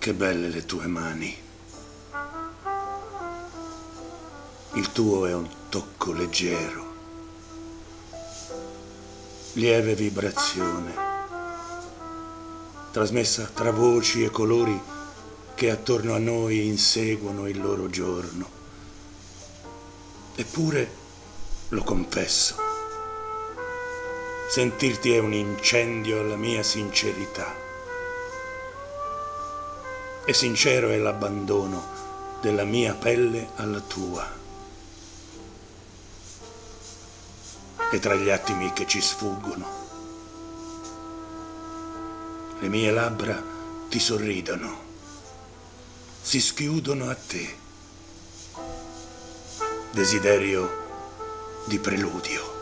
Che belle le tue mani. Il tuo è un tocco leggero, lieve vibrazione, trasmessa tra voci e colori che attorno a noi inseguono il loro giorno. Eppure, lo confesso, sentirti è un incendio alla mia sincerità. E sincero è l'abbandono della mia pelle alla tua. E tra gli attimi che ci sfuggono, le mie labbra ti sorridono, si schiudono a te. Desiderio di preludio.